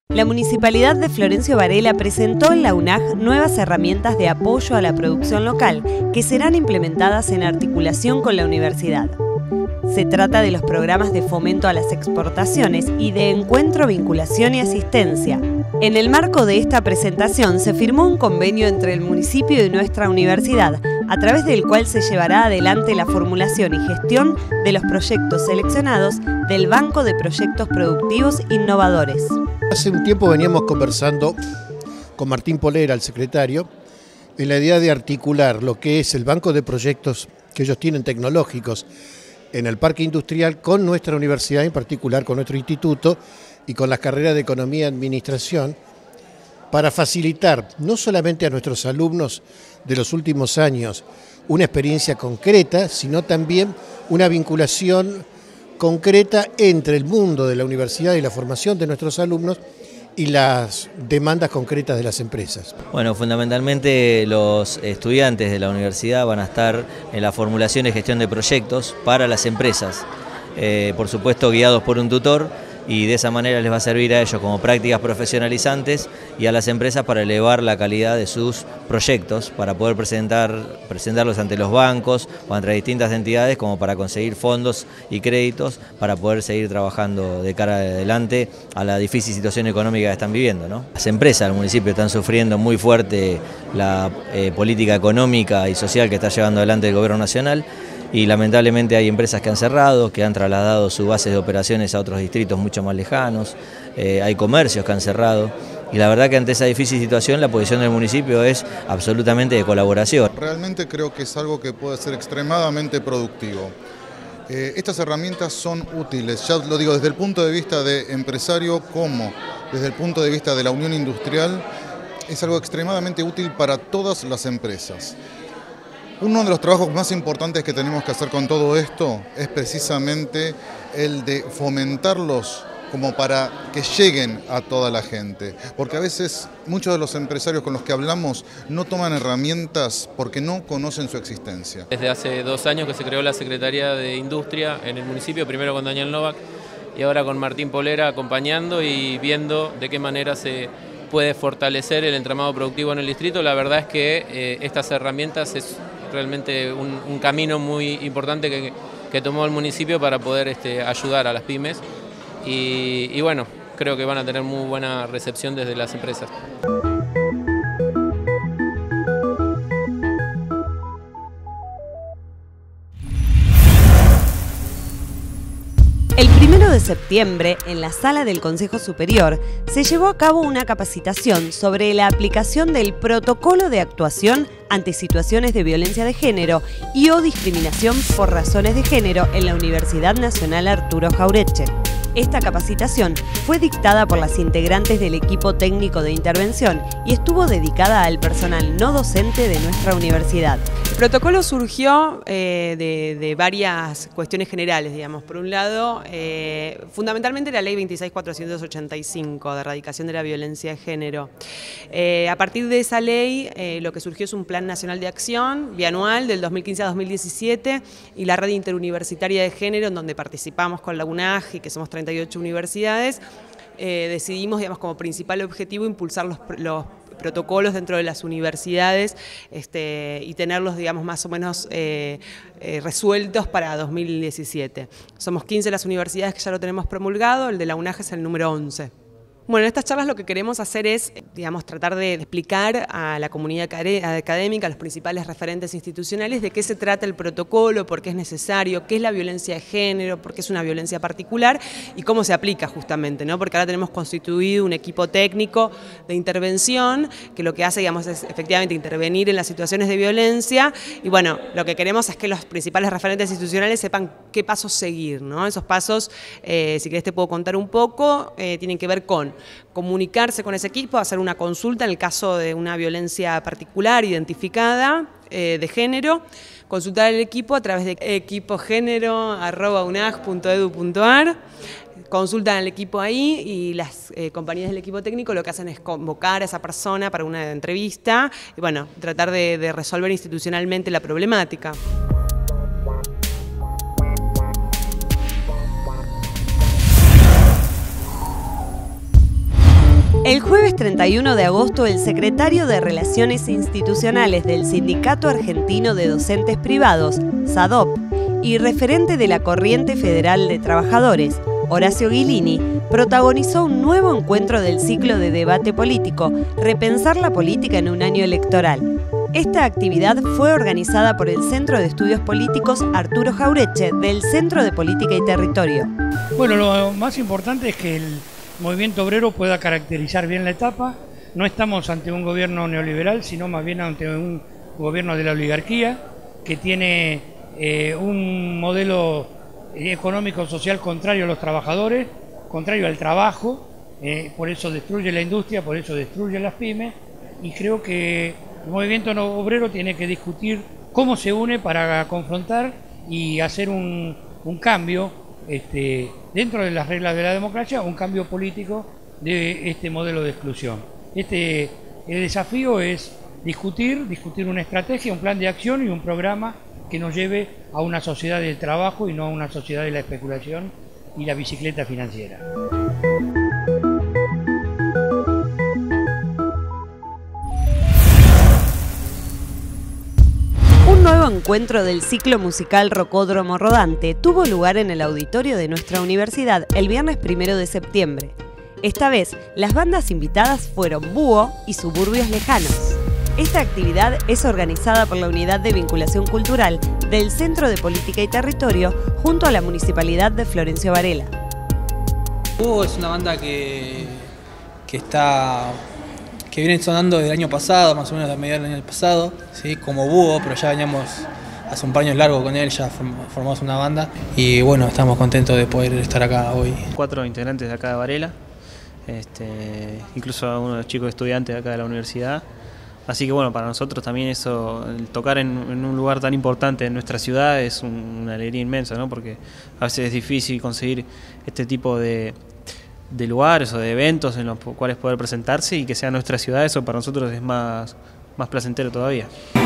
La Municipalidad de Florencio Varela presentó en la UNAG nuevas herramientas de apoyo a la producción local que serán implementadas en articulación con la universidad. Se trata de los programas de fomento a las exportaciones y de encuentro, vinculación y asistencia. En el marco de esta presentación se firmó un convenio entre el municipio y nuestra universidad, a través del cual se llevará adelante la formulación y gestión de los proyectos seleccionados del Banco de Proyectos Productivos Innovadores. Hace un tiempo veníamos conversando con Martín Polera, el secretario, en la idea de articular lo que es el banco de proyectos que ellos tienen tecnológicos en el parque industrial con nuestra universidad, en particular con nuestro instituto y con las carreras de Economía y Administración, para facilitar no solamente a nuestros alumnos de los últimos años una experiencia concreta, sino también una vinculación concreta entre el mundo de la universidad y la formación de nuestros alumnos y las demandas concretas de las empresas. Bueno, fundamentalmente los estudiantes de la universidad van a estar en la formulación y gestión de proyectos para las empresas, por supuesto guiados por un tutor, y de esa manera les va a servir a ellos como prácticas profesionalizantes y a las empresas para elevar la calidad de sus proyectos, para poder presentarlos ante los bancos o ante distintas entidades como para conseguir fondos y créditos para poder seguir trabajando de cara adelante a la difícil situación económica que están viviendo, ¿no? Las empresas del municipio están sufriendo muy fuerte la política económica y social que está llevando adelante el gobierno nacional. Y lamentablemente hay empresas que han cerrado, que han trasladado sus bases de operaciones a otros distritos mucho más lejanos, hay comercios que han cerrado, y la verdad que ante esa difícil situación la posición del municipio es absolutamente de colaboración. Realmente creo que es algo que puede ser extremadamente productivo. Estas herramientas son útiles, ya lo digo, desde el punto de vista de empresario como desde el punto de vista de la unión industrial, es algo extremadamente útil para todas las empresas. Uno de los trabajos más importantes que tenemos que hacer con todo esto es precisamente el de fomentarlos como para que lleguen a toda la gente. Porque a veces muchos de los empresarios con los que hablamos no toman herramientas porque no conocen su existencia. Desde hace 2 años que se creó la Secretaría de Industria en el municipio, primero con Daniel Novak y ahora con Martín Polera acompañando y viendo de qué manera se puede fortalecer el entramado productivo en el distrito. La verdad es que estas herramientas es realmente un camino muy importante que tomó el municipio para poder ayudar a las pymes y bueno, creo que van a tener muy buena recepción desde las empresas. El 1 de septiembre, en la sala del Consejo Superior, se llevó a cabo una capacitación sobre la aplicación del protocolo de actuación ante situaciones de violencia de género y o discriminación por razones de género en la Universidad Nacional Arturo Jauretche. Esta capacitación fue dictada por las integrantes del equipo técnico de intervención y estuvo dedicada al personal no docente de nuestra universidad. El protocolo surgió de varias cuestiones generales, digamos. Por un lado, fundamentalmente la ley 26.485 de erradicación de la violencia de género. A partir de esa ley, lo que surgió es un plan nacional de acción bianual del 2015 a 2017 y la red interuniversitaria de género, en donde participamos con la UNAG y que somos 38 universidades, decidimos, digamos, como principal objetivo impulsar los protocolos dentro de las universidades y tenerlos, digamos, más o menos resueltos para 2017. Somos 15 las universidades que ya lo tenemos promulgado, el de la UNAG es el número 11. Bueno, en estas charlas lo que queremos hacer es, digamos, tratar de explicar a la comunidad académica, a los principales referentes institucionales, de qué se trata el protocolo, por qué es necesario, qué es la violencia de género, por qué es una violencia particular y cómo se aplica justamente, ¿no? Porque ahora tenemos constituido un equipo técnico de intervención que lo que hace, digamos, es efectivamente intervenir en las situaciones de violencia y bueno, lo que queremos es que los principales referentes institucionales sepan qué pasos seguir, ¿no? Esos pasos, si querés te puedo contar un poco, tienen que ver con comunicarse con ese equipo, hacer una consulta en el caso de una violencia particular identificada de género, consultar al equipo a través de equipogénero@unag.edu.ar, consultan al equipo ahí y las compañías del equipo técnico lo que hacen es convocar a esa persona para una entrevista y bueno, tratar de resolver institucionalmente la problemática. El jueves 31 de agosto, el secretario de Relaciones Institucionales del Sindicato Argentino de Docentes Privados, SADOP, y referente de la Corriente Federal de Trabajadores, Horacio Guilini, protagonizó un nuevo encuentro del ciclo de debate político, Repensar la política en un año electoral. Esta actividad fue organizada por el Centro de Estudios Políticos Arturo Jauretche del Centro de Política y Territorio. Bueno, lo más importante es que el movimiento obrero pueda caracterizar bien la etapa. No estamos ante un gobierno neoliberal, sino más bien ante un gobierno de la oligarquía que tiene un modelo económico social contrario a los trabajadores, contrario al trabajo, por eso destruye la industria, por eso destruye las pymes, y creo que el movimiento obrero tiene que discutir cómo se une para confrontar y hacer un cambio dentro de las reglas de la democracia, un cambio político de este modelo de exclusión. El desafío es discutir una estrategia, un plan de acción y un programa que nos lleve a una sociedad del trabajo y no a una sociedad de la especulación y la bicicleta financiera. Un nuevo encuentro del ciclo musical Rocódromo Rodante tuvo lugar en el auditorio de nuestra universidad el viernes 1 de septiembre. Esta vez, las bandas invitadas fueron Búho y Suburbios Lejanos. Esta actividad es organizada por la Unidad de Vinculación Cultural del Centro de Política y Territorio junto a la Municipalidad de Florencio Varela. Búho es una banda que viene sonando desde el año pasado, más o menos a mediados del año pasado, ¿sí? Como Búho, pero ya veníamos hace un par de años largo con él, ya formamos una banda y bueno, estamos contentos de poder estar acá hoy. 4 integrantes de acá de Varela, incluso uno de los chicos estudiantes de acá de la universidad. Así que bueno, para nosotros también eso, el tocar en un lugar tan importante en nuestra ciudad es una alegría inmensa, ¿no? Porque a veces es difícil conseguir este tipo de lugares o de eventos en los cuales poder presentarse y que sea nuestra ciudad, eso para nosotros es más placentero todavía.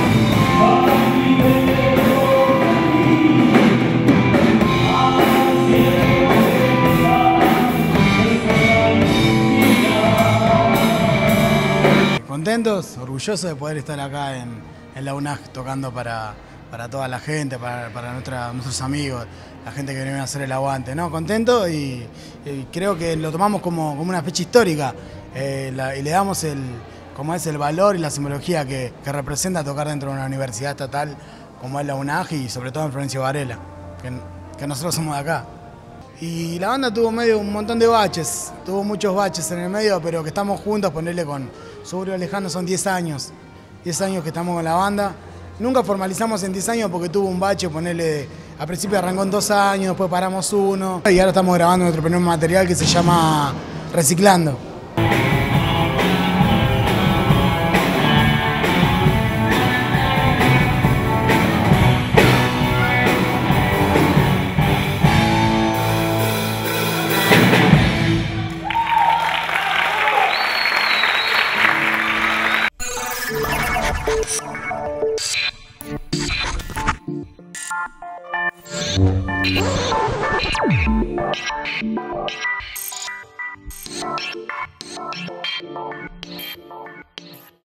Contentos, orgullosos de poder estar acá en la UNAG tocando para toda la gente, para nuestros amigos, la gente que viene a hacer el aguante, ¿no? Contentos y creo que lo tomamos como una fecha histórica y le damos el valor y la simbología que representa tocar dentro de una universidad estatal como es la UNAG y sobre todo en Florencio Varela, que nosotros somos de acá. Y la banda tuvo un montón de baches, tuvo muchos baches en el medio, pero que estamos juntos, ponerle con Suburbios Lejanos son 10 años que estamos con la banda. Nunca formalizamos en 10 años porque tuvo un bache, ponerle, al principio arrancó en 2 años, después paramos 1 y ahora estamos grabando nuestro primer material que se llama Reciclando.